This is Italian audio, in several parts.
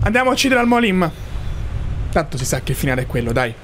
Andiamo a uccidere Al-Mualim. Tanto si sa che il finale è quello, dai.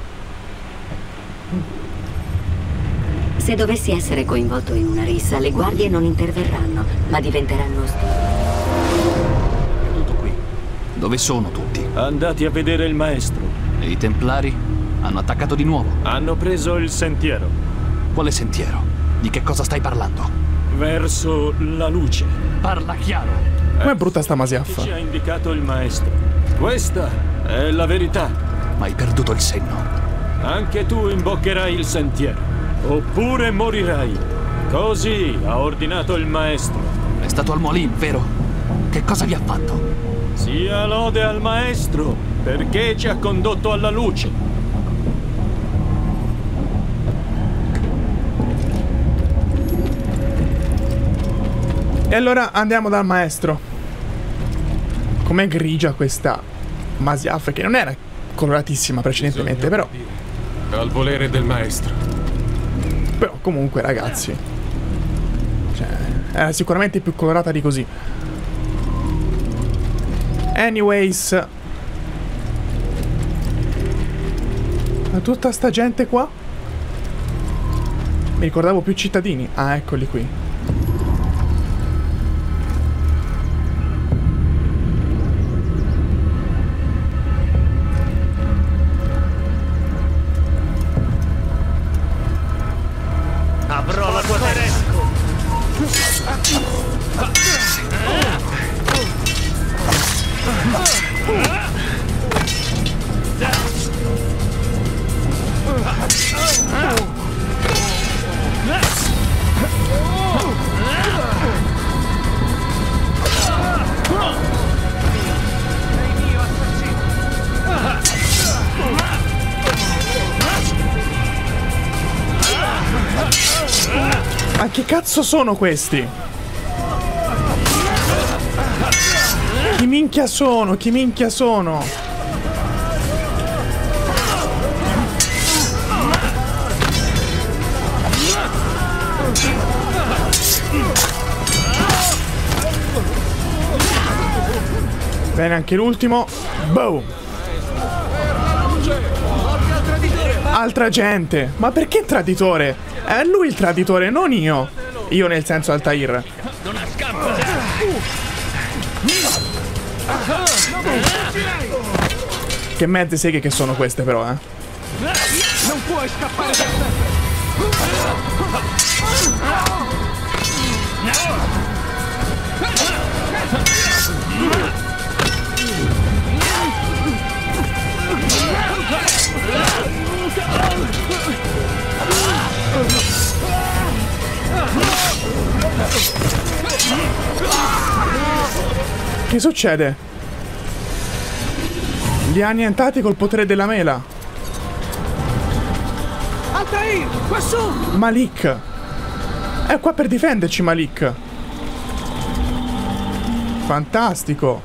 Se dovessi essere coinvolto in una rissa, le guardie non interverranno, ma diventeranno ostili. Tutto qui. Dove sono tutti? Andati a vedere il maestro. E i Templari? Hanno attaccato di nuovo. Hanno preso il sentiero. Quale sentiero? Di che cosa stai parlando? Verso la luce. Parla chiaro. Com'è brutta sta Masiaf? Ci ha indicato il maestro. Questa è la verità. Ma hai perduto il senno. Anche tu imboccherai il sentiero. Oppure morirai. Così ha ordinato il maestro. È stato Al-Mualim, vero? Che cosa vi ha fatto? Sia lode al maestro, perché ci ha condotto alla luce. E allora andiamo dal maestro. Com'è grigia questa Masiaf, che non era coloratissima precedentemente, però Al volere del maestro. Però comunque ragazzi, cioè, era sicuramente più colorata di così. Anyways, tutta sta gente qua. Mi ricordavo più cittadini. Ah, eccoli qui. Avrò la tua testa. Ma che cazzo sono questi? Chi minchia sono? Chi minchia sono? Bene, anche l'ultimo. Boom. Altra gente. Ma perché traditore? È lui il traditore, non io. Io nel senso Altair. Non ha scampo. Che mezze seghe che sono queste però, eh. Non puoi scappare da Che succede? Li ha annientati col potere della mela. Altair, quassù! Malik. È qua per difenderci Malik. Fantastico.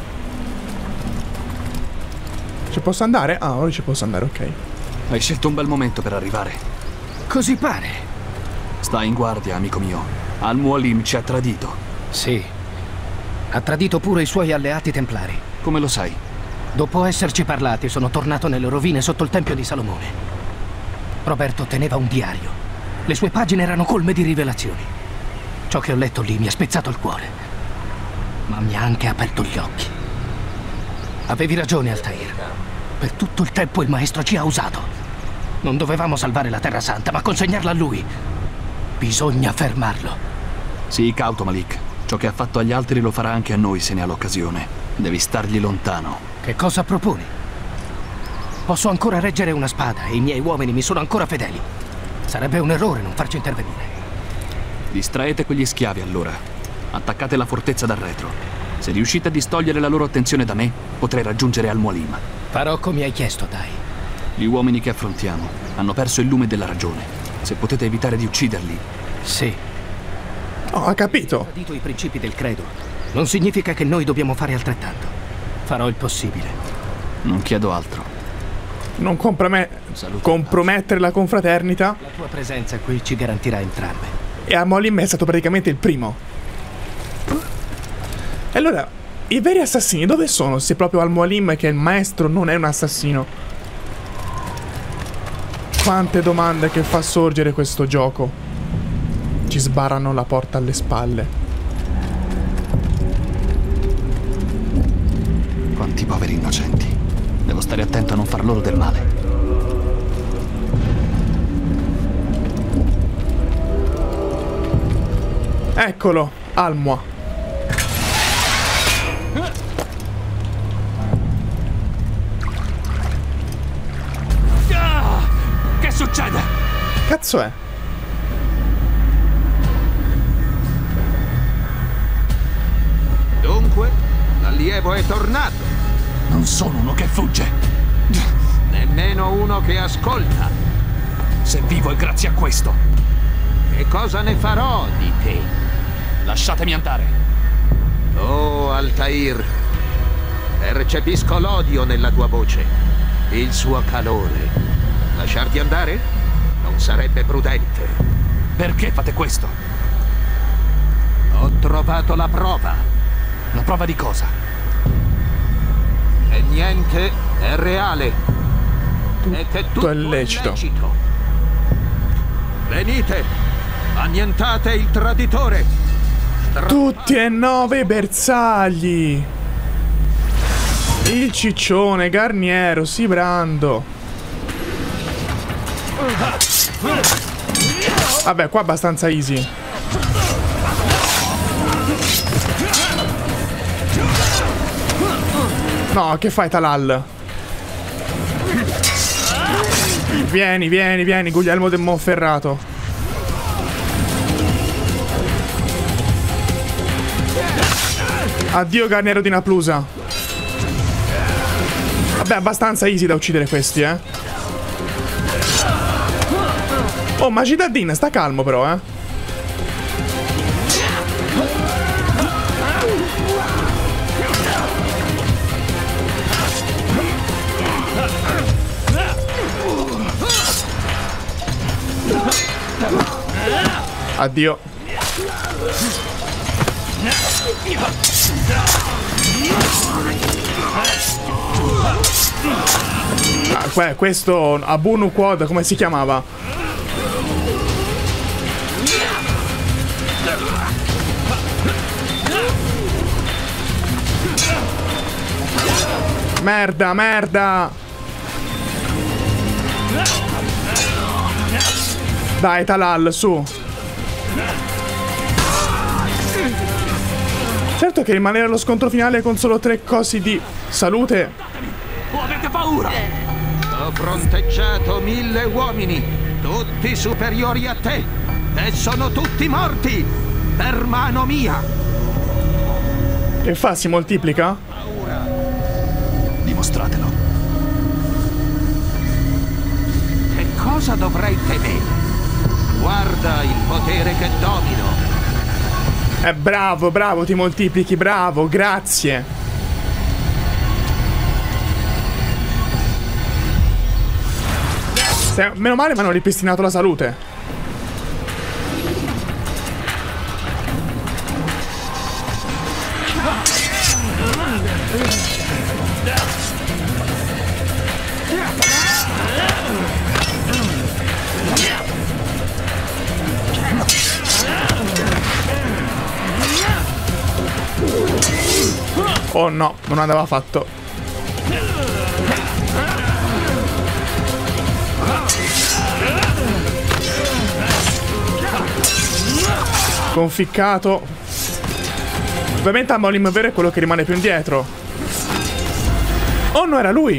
Ci posso andare? Ah, ora ci posso andare, ok. Hai scelto un bel momento per arrivare. Così pare. Stai in guardia, amico mio. Al-Mualim ci ha tradito. Sì. Ha tradito pure i suoi alleati templari. Come lo sai? Dopo esserci parlati, sono tornato nelle rovine sotto il Tempio di Salomone. Roberto teneva un diario. Le sue pagine erano colme di rivelazioni. Ciò che ho letto lì mi ha spezzato il cuore. Ma mi ha anche aperto gli occhi. Avevi ragione, Altair. Per tutto il tempo il maestro ci ha usato. Non dovevamo salvare la Terra Santa, ma consegnarla a lui. Bisogna fermarlo. Sii cauto, Malik. Ciò che ha fatto agli altri lo farà anche a noi se ne ha l'occasione. Devi stargli lontano. Che cosa proponi? Posso ancora reggere una spada e i miei uomini mi sono ancora fedeli. Sarebbe un errore non farci intervenire. Distraete quegli schiavi allora. Attaccate la fortezza dal retro. Se riuscite a distogliere la loro attenzione da me, potrei raggiungere Al-Mualim. Farò come hai chiesto, dai. Gli uomini che affrontiamo hanno perso il lume della ragione. Se potete evitare di ucciderli. Sì. Oh, ha capito. Ho tradito i principi del credo. Non significa che noi dobbiamo fare altrettanto. Farò il possibile. Non chiedo altro. Non compromettere la confraternita. La tua presenza qui ci garantirà entrambe. E Al-Mualim è stato praticamente il primo. E allora i veri assassini dove sono? Se proprio Al-Mualim, che è il maestro, non è un assassino. Quante domande che fa sorgere questo gioco. Ci sbarrano la porta alle spalle. Quanti poveri innocenti. Devo stare attento a non far loro del male. Eccolo, Almua. Che succede? Cazzo è? Dunque, l'allievo è tornato. Non sono uno che fugge. Nemmeno uno che ascolta. Se vivo è grazie a questo. E cosa ne farò di te? Lasciatemi andare. Oh, Altair. Percepisco l'odio nella tua voce. Il suo calore. Lasciarti andare? Non sarebbe prudente. Perché fate questo? Ho trovato la prova. La prova di cosa? E niente è reale. E che tutto è lecito. Venite, annientate il traditore. Tutti e 9 i bersagli. Il ciccione, Garniero, Sibrando. Vabbè, qua è abbastanza easy. No, che fai, Talal? Vieni, vieni, vieni, Guglielmo del Monferrato. Addio, Garniero di Naplusa. Vabbè, abbastanza easy da uccidere questi, eh. Oh, Majid ad-Din, sta calmo però, eh. Addio. Ah, questo Abunu Quad, come si chiamava? Merda, merda. Dai, Talal, su. Certo che rimanere allo scontro finale con solo 3 cosi di salute. O avete paura? Ho fronteggiato 1000 uomini, tutti superiori a te, e sono tutti morti per mano mia. Che fa? Si moltiplica? Dimostratelo. Che cosa dovrei temere? Guarda il potere che domino. Bravo, bravo, ti moltiplichi, bravo, grazie. Meno male mi hanno ripristinato la salute. Oh no, non andava fatto. Conficcato. Ovviamente Al-Mualim vero è quello che rimane più indietro. Oh no, era lui.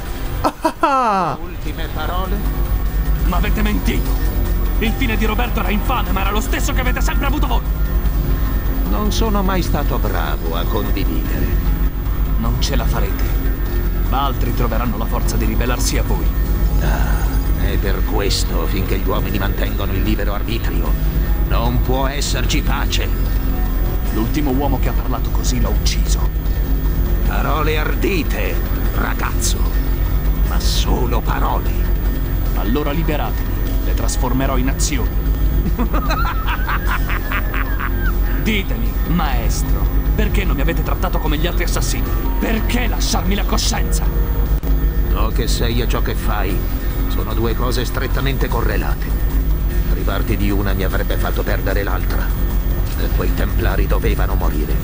Ultime parole? Ma avete mentito. Il fine di Roberto era infame, ma era lo stesso che avete sempre avuto voi. Non sono mai stato bravo a condividere. Non ce la farete. Ma altri troveranno la forza di ribellarsi a voi. Ah, è per questo, finché gli uomini mantengono il libero arbitrio, non può esserci pace. L'ultimo uomo che ha parlato così l'ho ucciso. Parole ardite, ragazzo. Ma solo parole. Allora liberatemi. Le trasformerò in azioni. Ditemi, maestro, perché non mi avete trattato come gli altri assassini? Perché lasciarmi la coscienza? Ciò che sei e ciò che fai sono due cose strettamente correlate. Privarti di una mi avrebbe fatto perdere l'altra. E quei templari dovevano morire.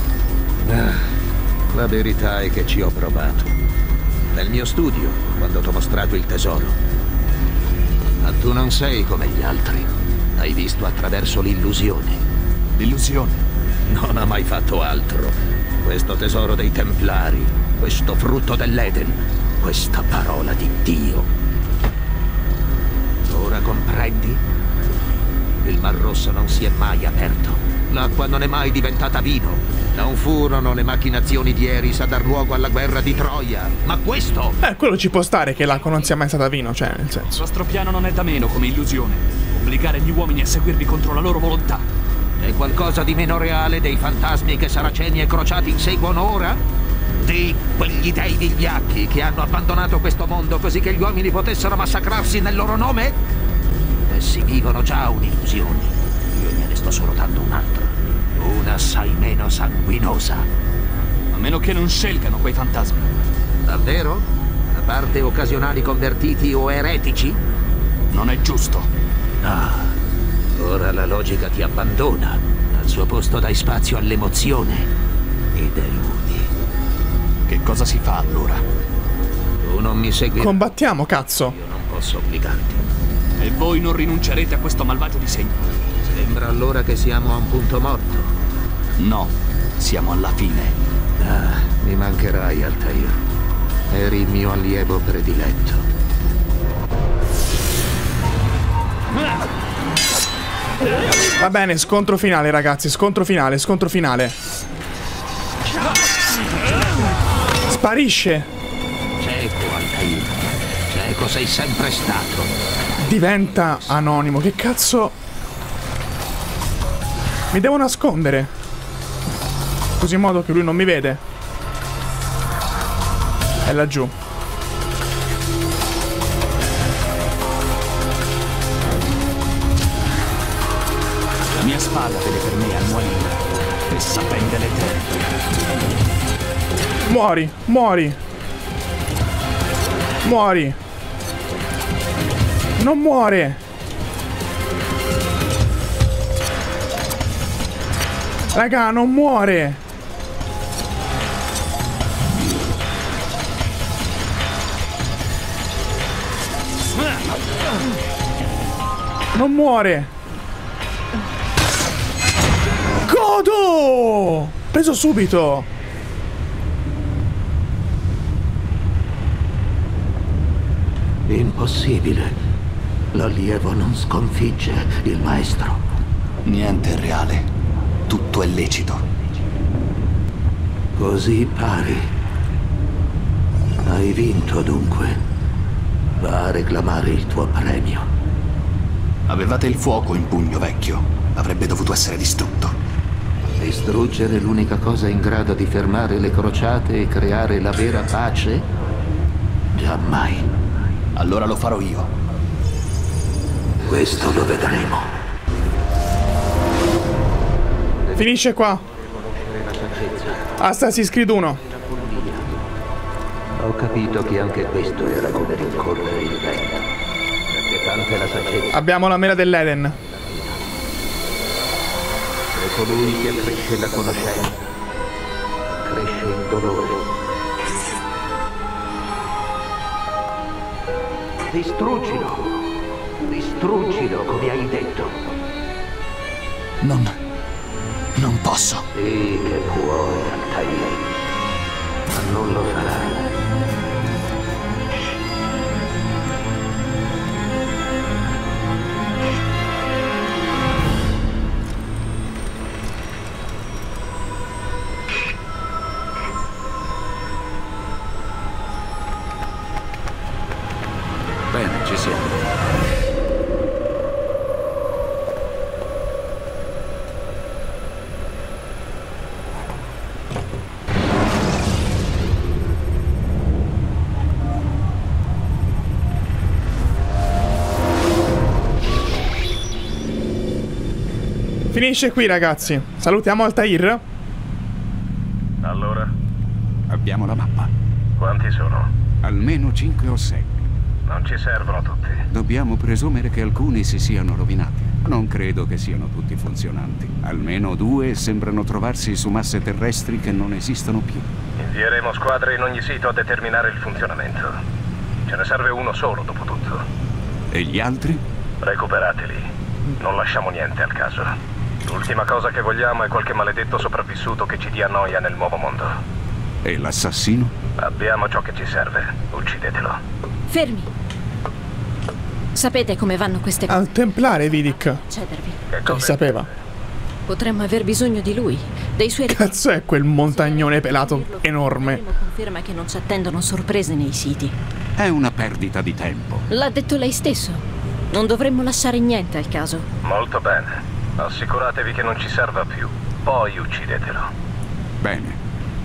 La verità è che ci ho provato. Nel mio studio, quando t'ho mostrato il tesoro. Ma tu non sei come gli altri. Hai visto attraverso l'illusione. L'illusione? Non ha mai fatto altro. Questo tesoro dei templari, questo frutto dell'Eden, questa parola di Dio. Ora comprendi? Il Mar Rosso non si è mai aperto. L'acqua non è mai diventata vino. Non furono le macchinazioni di Eris a dar luogo alla guerra di Troia. Ma questo... quello ci può stare che l'acqua non sia mai stata vino, cioè, nel senso. Il vostro piano non è da meno come illusione. Obbligare gli uomini a seguirvi contro la loro volontà. È qualcosa di meno reale dei fantasmi che Saraceni e Crociati inseguono ora? Di quegli dei vigliacchi che hanno abbandonato questo mondo così che gli uomini potessero massacrarsi nel loro nome? Essi vivono già un'illusione. Io gliene sto solo dando un'altra. Una assai meno sanguinosa. A meno che non scelgano quei fantasmi. Davvero? A parte occasionali convertiti o eretici? Non è giusto. Ah, ora la logica ti abbandona. Al suo posto dai spazio all'emozione. Ed eludi. Che cosa si fa allora? Tu non mi segui. Combattiamo, cazzo. Io non posso obbligarti. E voi non rinuncerete a questo malvagio disegno? Sembra allora che siamo a un punto morto. No, siamo alla fine. Ah, mi mancherai, Altair. Eri il mio allievo prediletto. Va bene, scontro finale, ragazzi. Scontro finale, scontro finale. Sparisce. Cieco, Altair. Cieco sei sempre stato. Diventa anonimo. Che cazzo? Mi devo nascondere. Così in modo che lui non mi vede. È laggiù. La mia spada vede per me Annualina e sapende l'Eterno. Muori, muori. Muori. Non muore. Raga, non muore. Non muore. Godo! Preso subito. Impossibile. L'allievo non sconfigge il maestro. Niente è reale. Tutto è lecito. Così pari. Hai vinto dunque. Va a reclamare il tuo premio. Avevate il fuoco in pugno, vecchio. Avrebbe dovuto essere distrutto. Distruggere l'unica cosa in grado di fermare le crociate e creare la vera pace? Giammai. Allora lo farò io. Questo lo vedremo. Finisce qua. Assassin's Creed 1. Ho capito che anche questo era come rincorrere il vento. Perché tanta è la saggezza. Abbiamo la mela dell'Eden. E colui che cresce la conoscenza, cresce il dolore. Distruggilo. Distruggilo, come hai detto. Non posso. Sì che puoi, Altair. Ma non lo farai. Bene, ci siamo. Finisce qui, ragazzi. Salutiamo Altair. Allora? Abbiamo la mappa. Quanti sono? Almeno 5 o 6. Non ci servono tutti. Dobbiamo presumere che alcuni si siano rovinati. Non credo che siano tutti funzionanti. Almeno 2 sembrano trovarsi su masse terrestri che non esistono più. Invieremo squadre in ogni sito a determinare il funzionamento. Ce ne serve uno solo, dopo tutto. E gli altri? Recuperateli. Non lasciamo niente al caso. L'ultima cosa che vogliamo è qualche maledetto sopravvissuto che ci dia noia nel nuovo mondo. E l'assassino? Abbiamo ciò che ci serve. Uccidetelo. Fermi. Sapete come vanno queste cose? Al templare, Vidic. Cedervi. Che sapeva. Potremmo aver bisogno di lui, dei suoi Cazzo è quel montagnone pelato enorme? Avremo conferma che non ci attendono sorprese nei siti. È una perdita di tempo. L'ha detto lei stesso. Non dovremmo lasciare niente al caso. Molto bene. Assicuratevi che non ci serva più. Poi uccidetelo. Bene.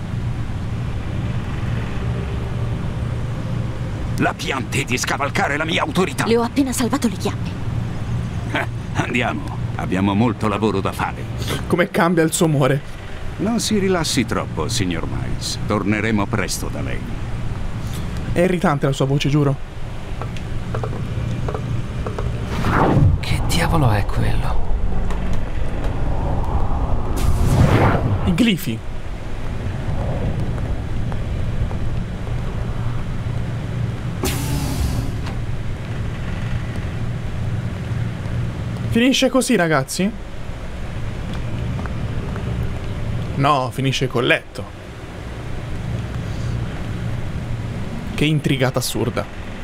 La pianti di scavalcare la mia autorità. Le ho appena salvato le chiappe. Andiamo. Abbiamo molto lavoro da fare. Come cambia il suo umore. Non si rilassi troppo, signor Miles. Torneremo presto da lei. È irritante la sua voce, giuro. Che diavolo è quello? I glifi. Finisce così, ragazzi? No, finisce col letto. Che intrigata assurda.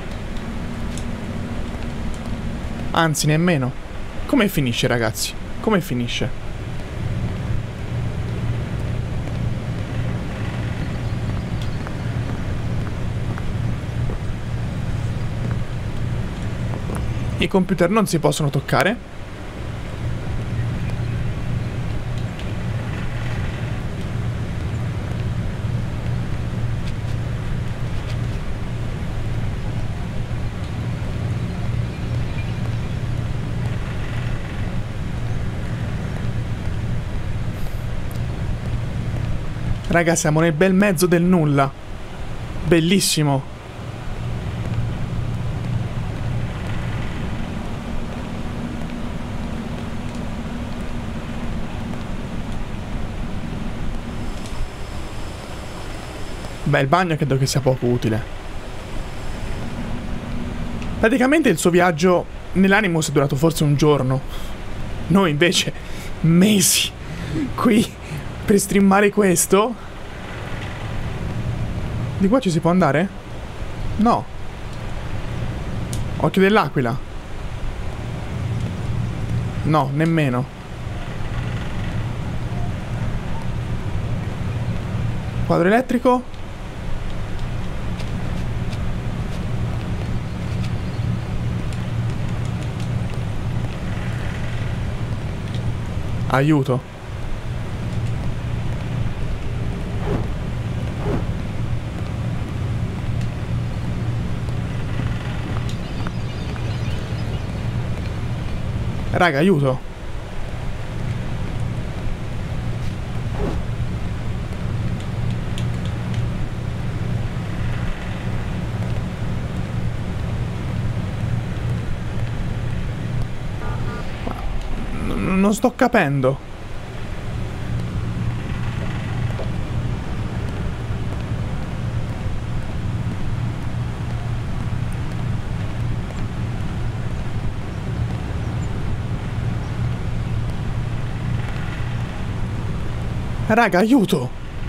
Anzi, nemmeno. Come finisce, ragazzi? Come finisce? I computer non si possono toccare. Raga, siamo nel bel mezzo del nulla. Bellissimo. Beh, il bagno credo che sia poco utile. Praticamente il suo viaggio nell'Animus è durato forse un giorno. Noi invece mesi qui per streamare questo. Di qua ci si può andare? No. Occhio dell'aquila. No, nemmeno. Quadro elettrico. Aiuto. Raga, aiuto. Non sto capendo. Raga, aiuto!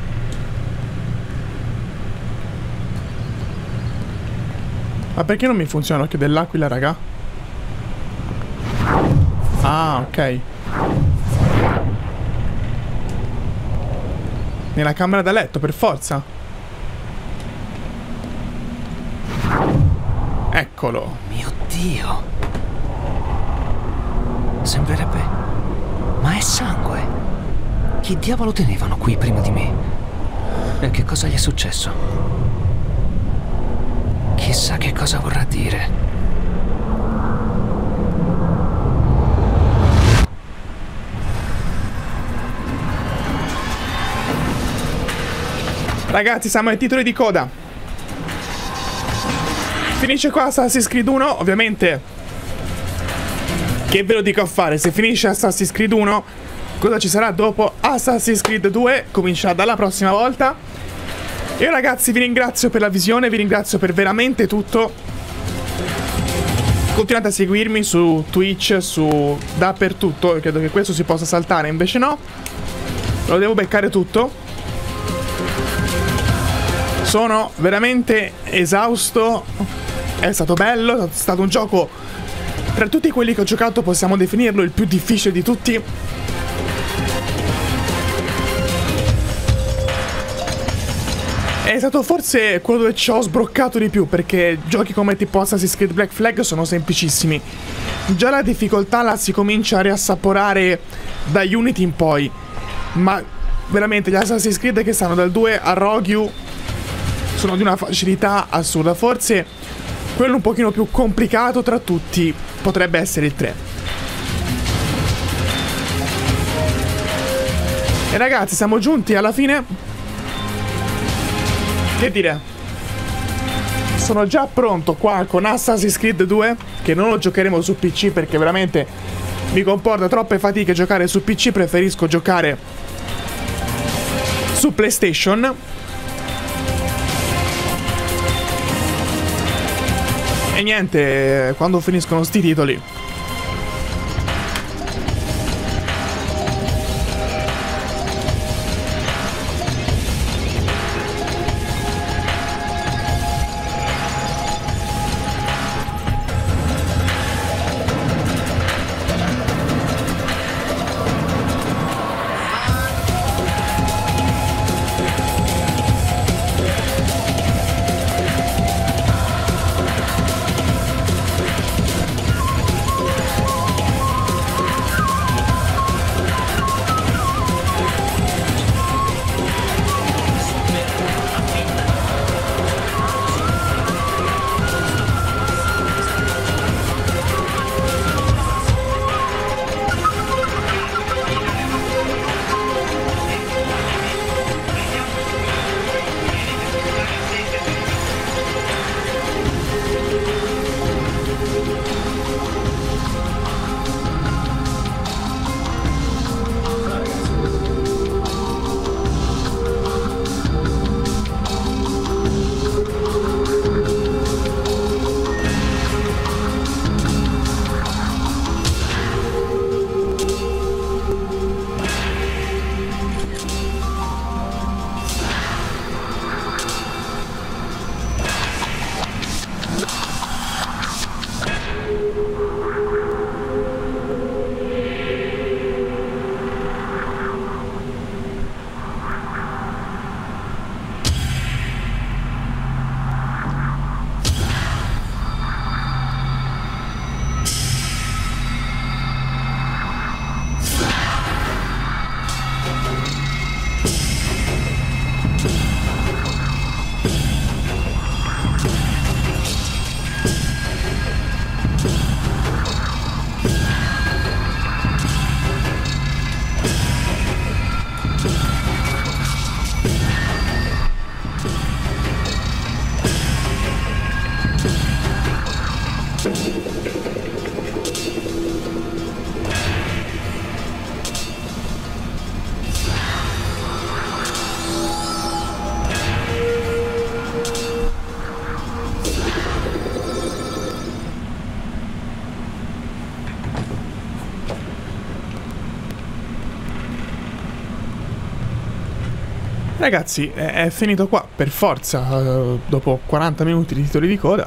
Ma perché non mi funziona l'occhio dell'aquila, raga? Ah, ok. Nella camera da letto, per forza. Eccolo. Mio Dio. Sembrerebbe... Ma è sangue. Chi diavolo tenevano qui prima di me? E che cosa gli è successo? Chissà che cosa vorrà dire. Ragazzi, siamo ai titoli di coda. Finisce qua Assassin's Creed 1, ovviamente. Che ve lo dico a fare? Se finisce Assassin's Creed 1, cosa ci sarà dopo? Assassin's Creed 2 comincerà dalla prossima volta. Io ragazzi vi ringrazio per la visione, vi ringrazio per veramente tutto. Continuate a seguirmi su Twitch, su dappertutto. Credo che questo si possa saltare, invece no. Lo devo beccare tutto. Sono veramente esausto. È stato bello, è stato un gioco, tra tutti quelli che ho giocato possiamo definirlo il più difficile di tutti. È stato forse quello dove ci ho sbroccato di più, perché giochi come tipo Assassin's Creed Black Flag sono semplicissimi. Già la difficoltà la si comincia a riassaporare da Unity in poi, ma veramente gli Assassin's Creed che stanno dal 2 a Rogue sono di una facilità assurda. Forse quello un pochino più complicato tra tutti potrebbe essere il 3. E ragazzi, siamo giunti alla fine. Che dire, sono già pronto qua con Assassin's Creed 2, che non lo giocheremo su PC perché veramente mi comporta troppe fatiche giocare su PC. Preferisco giocare su PlayStation. E niente, quando finiscono sti titoli ragazzi, è finito qua per forza. Dopo 40 minuti di titoli di coda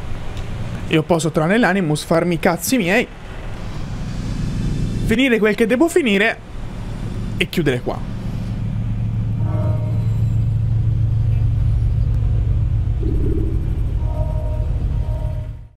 io posso tornare nell'Animus, farmi i cazzi miei, finire quel che devo finire e chiudere qua.